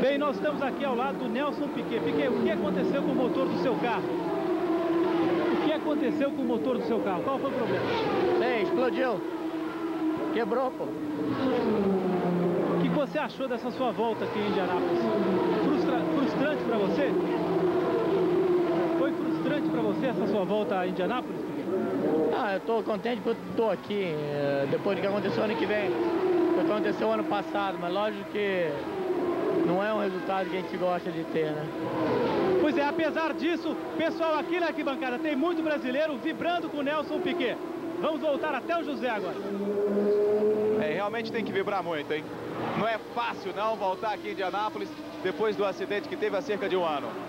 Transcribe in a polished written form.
Bem, nós estamos aqui ao lado do Nelson Piquet. Piquet, o que aconteceu com o motor do seu carro? O que aconteceu com o motor do seu carro? Qual foi o problema? Bem, explodiu. Quebrou, pô. O que você achou dessa sua volta aqui em Indianápolis? Frustrante para você? Foi frustrante para você essa sua volta a Indianápolis? Ah, eu tô contente porque tô aqui, depois do que aconteceu ano que vem. O que aconteceu ano passado, mas lógico que não é um resultado que a gente gosta de ter, né? Pois é, apesar disso, pessoal, aqui na arquibancada tem muito brasileiro vibrando com o Nelson Piquet. Vamos voltar até o José agora. Realmente tem que vibrar muito, hein? Não é fácil não voltar aqui em Indianápolis depois do acidente que teve há cerca de um ano.